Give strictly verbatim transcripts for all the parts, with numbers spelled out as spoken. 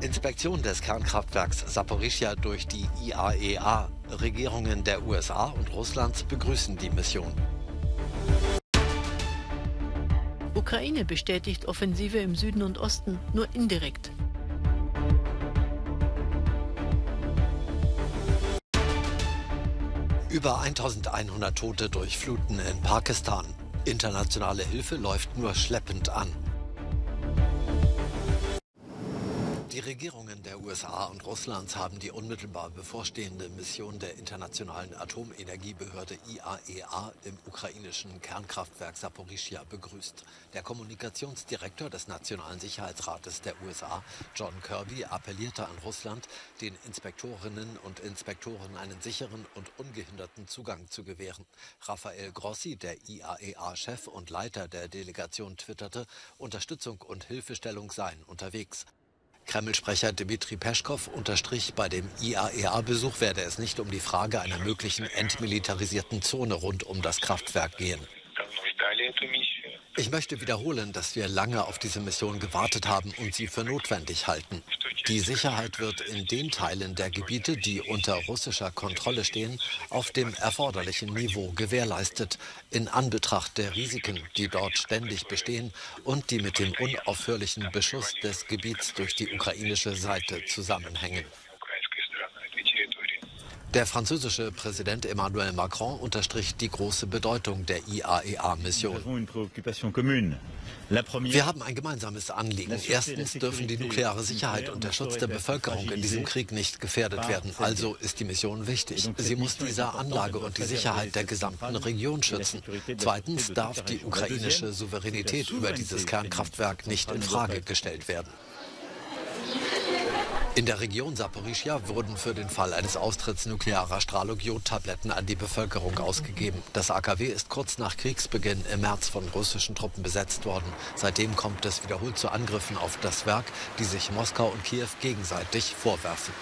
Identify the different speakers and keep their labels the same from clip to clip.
Speaker 1: Inspektion des Kernkraftwerks Saporischschja durch die I A E A. Regierungen der U S A und Russlands begrüßen die Mission.
Speaker 2: Ukraine bestätigt Offensive im Süden und Osten, nur indirekt.
Speaker 1: Über eintausendeinhundert Tote durch Fluten in Pakistan. Internationale Hilfe läuft nur schleppend an. Die Regierungen der U S A und Russlands haben die unmittelbar bevorstehende Mission der Internationalen Atomenergiebehörde I A E A im ukrainischen Kernkraftwerk Saporischschja begrüßt. Der Kommunikationsdirektor des Nationalen Sicherheitsrates der U S A, John Kirby, appellierte an Russland, den Inspektorinnen und Inspektoren einen sicheren und ungehinderten Zugang zu gewähren. Rafael Grossi, der I A E A-Chef und Leiter der Delegation, twitterte, Unterstützung und Hilfestellung seien unterwegs. Kreml-Sprecher Dmitri Peschkow unterstrich, bei dem I A E A-Besuch werde es nicht um die Frage einer möglichen entmilitarisierten Zone rund um das Kraftwerk gehen. Ich möchte wiederholen, dass wir lange auf diese Mission gewartet haben und sie für notwendig halten. Die Sicherheit wird in den Teilen der Gebiete, die unter russischer Kontrolle stehen, auf dem erforderlichen Niveau gewährleistet, in Anbetracht der Risiken, die dort ständig bestehen und die mit dem unaufhörlichen Beschuss des Gebiets durch die ukrainische Seite zusammenhängen. Der französische Präsident Emmanuel Macron unterstrich die große Bedeutung der I A E A-Mission. Wir haben ein gemeinsames Anliegen. Erstens dürfen die nukleare Sicherheit und der Schutz der Bevölkerung in diesem Krieg nicht gefährdet werden. Also ist die Mission wichtig. Sie muss diese Anlage und die Sicherheit der gesamten Region schützen. Zweitens darf die ukrainische Souveränität über dieses Kernkraftwerk nicht in Frage gestellt werden. In der Region Saporischschja wurden für den Fall eines Austritts nuklearer Strahlung Jodtabletten an die Bevölkerung ausgegeben. Das A K W ist kurz nach Kriegsbeginn im März von russischen Truppen besetzt worden. Seitdem kommt es wiederholt zu Angriffen auf das Werk, die sich Moskau und Kiew gegenseitig vorwerfen.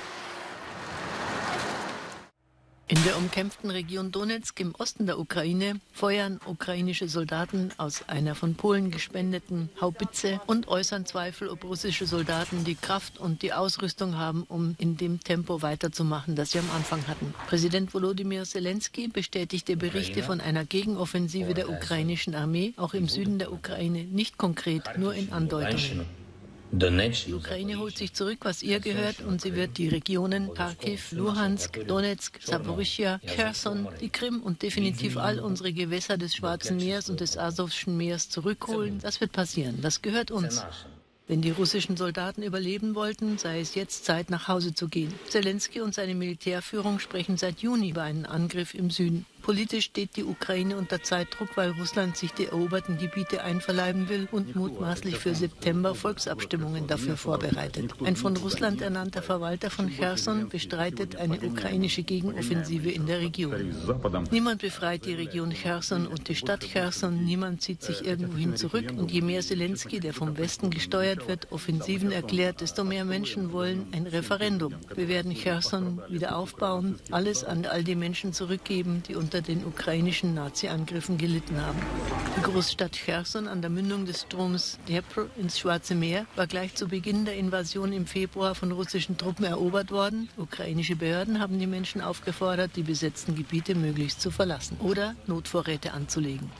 Speaker 2: In der umkämpften Region Donezk im Osten der Ukraine feuern ukrainische Soldaten aus einer von Polen gespendeten Haubitze und äußern Zweifel, ob russische Soldaten die Kraft und die Ausrüstung haben, um in dem Tempo weiterzumachen, das sie am Anfang hatten. Präsident Volodymyr Zelensky bestätigte Berichte von einer Gegenoffensive der ukrainischen Armee, auch im Süden der Ukraine, nicht konkret, nur in Andeutungen. Die Ukraine holt sich zurück, was ihr gehört, und sie wird die Regionen Kharkiv, Luhansk, Donetsk, Saporischschja, Cherson, die Krim und definitiv all unsere Gewässer des Schwarzen Meeres und des Asowschen Meeres zurückholen. Das wird passieren. Das gehört uns. Wenn die russischen Soldaten überleben wollten, sei es jetzt Zeit, nach Hause zu gehen. Zelensky und seine Militärführung sprechen seit Juni über einen Angriff im Süden. Politisch steht die Ukraine unter Zeitdruck, weil Russland sich die eroberten Gebiete einverleiben will und mutmaßlich für September Volksabstimmungen dafür vorbereitet. Ein von Russland ernannter Verwalter von Cherson bestreitet eine ukrainische Gegenoffensive in der Region. Niemand befreit die Region Cherson und die Stadt Cherson. Niemand zieht sich irgendwohin zurück. Und je mehr Zelensky, der vom Westen gesteuert wird, Offensiven erklärt, desto mehr Menschen wollen ein Referendum. Wir werden Cherson wieder aufbauen, alles an all die Menschen zurückgeben, die unter den ukrainischen Nazi-Angriffen gelitten haben. Die Großstadt Cherson an der Mündung des Stroms Dnepr ins Schwarze Meer war gleich zu Beginn der Invasion im Februar von russischen Truppen erobert worden. Ukrainische Behörden haben die Menschen aufgefordert, die besetzten Gebiete möglichst zu verlassen oder Notvorräte anzulegen.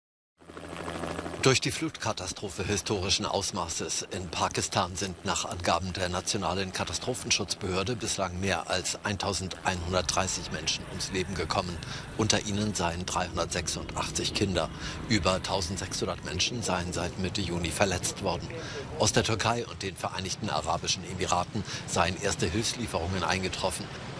Speaker 1: Durch die Flutkatastrophe historischen Ausmaßes in Pakistan sind nach Angaben der Nationalen Katastrophenschutzbehörde bislang mehr als eintausendeinhundertdreißig Menschen ums Leben gekommen. Unter ihnen seien dreihundertsechsundachtzig Kinder. Über eintausendsechshundert Menschen seien seit Mitte Juni verletzt worden. Aus der Türkei und den Vereinigten Arabischen Emiraten seien erste Hilfslieferungen eingetroffen.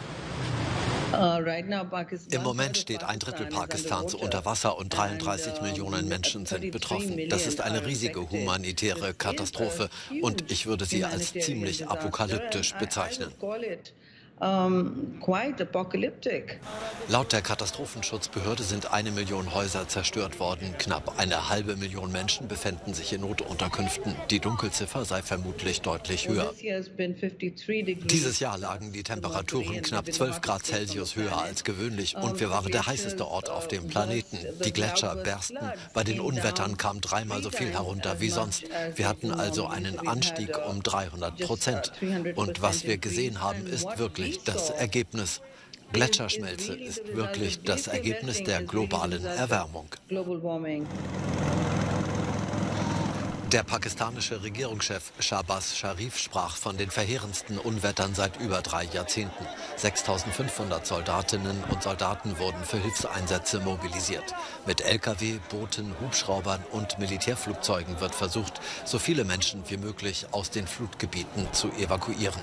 Speaker 1: Im Moment steht ein Drittel Pakistans unter Wasser und dreiunddreißig Millionen Menschen sind betroffen. Das ist eine riesige humanitäre Katastrophe und ich würde sie als ziemlich apokalyptisch bezeichnen.
Speaker 3: Um, quite apocalyptic.
Speaker 1: Laut der Katastrophenschutzbehörde sind eine Million Häuser zerstört worden. Knapp eine halbe Million Menschen befänden sich in Notunterkünften. Die Dunkelziffer sei vermutlich deutlich höher. Dieses Jahr lagen die Temperaturen knapp zwölf Grad Celsius höher als gewöhnlich und wir waren der heißeste Ort auf dem Planeten. Die Gletscher bersten. Bei den Unwettern kam dreimal so viel herunter wie sonst. Wir hatten also einen Anstieg um dreihundert Prozent. Und was wir gesehen haben, ist wirklich das Ergebnis. Gletscherschmelze ist wirklich das Ergebnis der globalen Erwärmung. Der pakistanische Regierungschef Shahbaz Sharif sprach von den verheerendsten Unwettern seit über drei Jahrzehnten. sechstausendfünfhundert Soldatinnen und Soldaten wurden für Hilfseinsätze mobilisiert. Mit L K W, Booten, Hubschraubern und Militärflugzeugen wird versucht, so viele Menschen wie möglich aus den Flutgebieten zu evakuieren.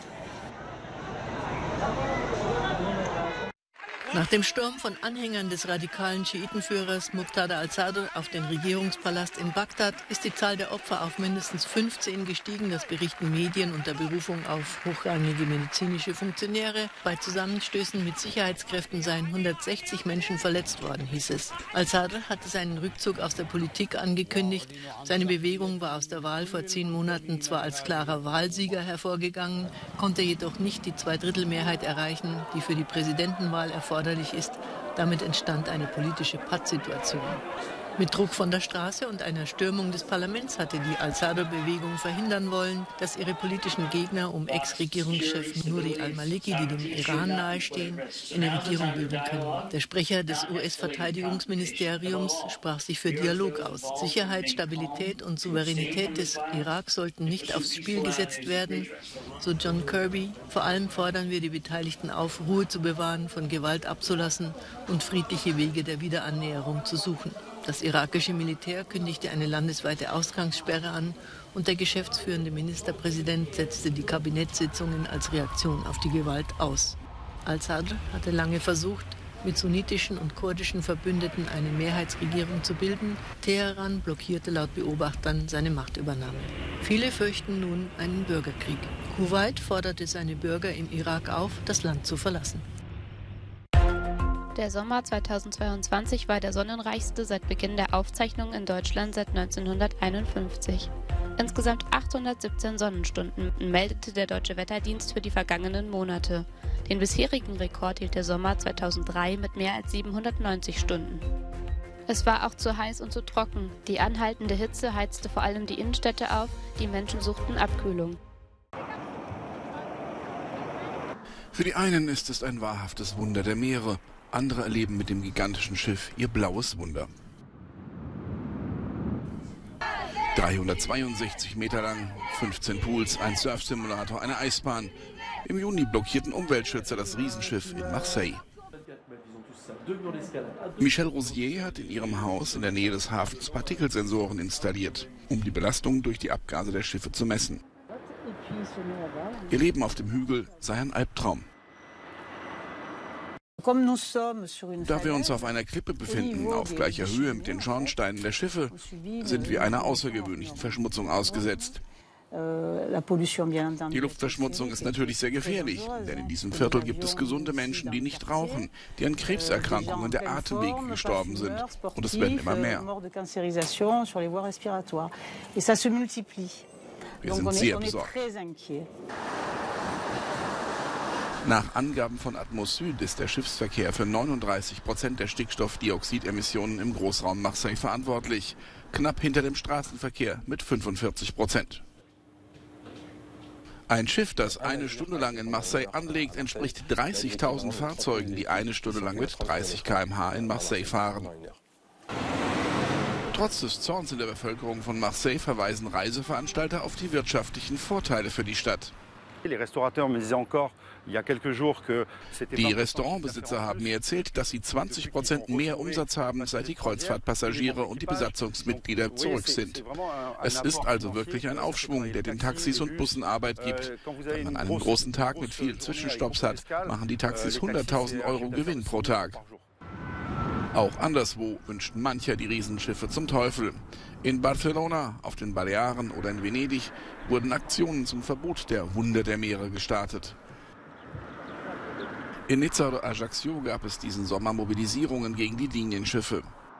Speaker 2: Nach dem Sturm von Anhängern des radikalen Schiitenführers Muqtada al-Sadr auf den Regierungspalast in Bagdad ist die Zahl der Opfer auf mindestens fünfzehn gestiegen. Das berichten Medien unter Berufung auf hochrangige medizinische Funktionäre. Bei Zusammenstößen mit Sicherheitskräften seien hundertsechzig Menschen verletzt worden, hieß es. Al-Sadr hatte seinen Rückzug aus der Politik angekündigt. Seine Bewegung war aus der Wahl vor zehn Monaten zwar als klarer Wahlsieger hervorgegangen, konnte jedoch nicht die Zweidrittelmehrheit erreichen, die für die Präsidentenwahl erforderlich ist. Damit entstand eine politische Pattsituation. Mit Druck von der Straße und einer Stürmung des Parlaments hatte die Al-Sadr-Bewegung verhindern wollen, dass ihre politischen Gegner um Ex-Regierungschef Nouri al-Maliki, die dem Iran nahestehen, eine Regierung bilden können. Der Sprecher des U S-Verteidigungsministeriums sprach sich für Dialog aus. Sicherheit, Stabilität und Souveränität des Irak sollten nicht aufs Spiel gesetzt werden, so John Kirby. Vor allem fordern wir die Beteiligten auf, Ruhe zu bewahren, von Gewalt abzulassen und friedliche Wege der Wiederannäherung zu suchen. Das irakische Militär kündigte eine landesweite Ausgangssperre an und der geschäftsführende Ministerpräsident setzte die Kabinettssitzungen als Reaktion auf die Gewalt aus. Al-Sadr hatte lange versucht, mit sunnitischen und kurdischen Verbündeten eine Mehrheitsregierung zu bilden. Teheran blockierte laut Beobachtern seine Machtübernahme. Viele fürchten nun einen Bürgerkrieg. Kuwait forderte seine Bürger im Irak auf, das Land zu verlassen.
Speaker 4: Der Sommer zweitausendzweiundzwanzig war der sonnenreichste seit Beginn der Aufzeichnungen in Deutschland seit neunzehnhunderteinundfünfzig. Insgesamt achthundertsiebzehn Sonnenstunden meldete der Deutsche Wetterdienst für die vergangenen Monate. Den bisherigen Rekord hielt der Sommer zweitausenddrei mit mehr als siebenhundertneunzig Stunden. Es war auch zu heiß und zu trocken. Die anhaltende Hitze heizte vor allem die Innenstädte auf, die Menschen suchten Abkühlung.
Speaker 5: Für die einen ist es ein wahrhaftes Wunder der Meere. Andere erleben mit dem gigantischen Schiff ihr blaues Wunder. dreihundertzweiundsechzig Meter lang, fünfzehn Pools, ein Surfsimulator, eine Eisbahn. Im Juni blockierten Umweltschützer das Riesenschiff in Marseille. Michel Rosier hat in ihrem Haus in der Nähe des Hafens Partikelsensoren installiert, um die Belastung durch die Abgase der Schiffe zu messen. Ihr Leben auf dem Hügel sei ein Albtraum. Da wir uns auf einer Klippe befinden, auf gleicher Höhe mit den Schornsteinen der Schiffe, sind wir einer außergewöhnlichen Verschmutzung ausgesetzt. Die Luftverschmutzung ist natürlich sehr gefährlich, denn in diesem Viertel gibt es gesunde Menschen, die nicht rauchen, die an Krebserkrankungen der Atemwege gestorben sind. Und es werden immer mehr. Wir sind sehr besorgt. Nach Angaben von Atmos Süd ist der Schiffsverkehr für neununddreißig Prozent der Stickstoffdioxidemissionen im Großraum Marseille verantwortlich, knapp hinter dem Straßenverkehr mit fünfundvierzig Prozent. Ein Schiff, das eine Stunde lang in Marseille anlegt, entspricht dreißigtausend Fahrzeugen, die eine Stunde lang mit dreißig Kilometer pro Stunde in Marseille fahren. Trotz des Zorns in der Bevölkerung von Marseille verweisen Reiseveranstalter auf die wirtschaftlichen Vorteile für die Stadt. Die Restaurantbesitzer haben mir erzählt, dass sie zwanzig Prozent mehr Umsatz haben, seit die Kreuzfahrtpassagiere und die Besatzungsmitglieder zurück sind. Es ist also wirklich ein Aufschwung, der den Taxis und Bussen Arbeit gibt. Wenn man einen großen Tag mit vielen Zwischenstopps hat, machen die Taxis hunderttausend Euro Gewinn pro Tag. Auch anderswo wünschten mancher die Riesenschiffe zum Teufel. In Barcelona, auf den Balearen oder in Venedig wurden Aktionen zum Verbot der Wunder der Meere gestartet. In Nizza oder Ajaccio gab es diesen Sommer Mobilisierungen gegen die Linienschiffe.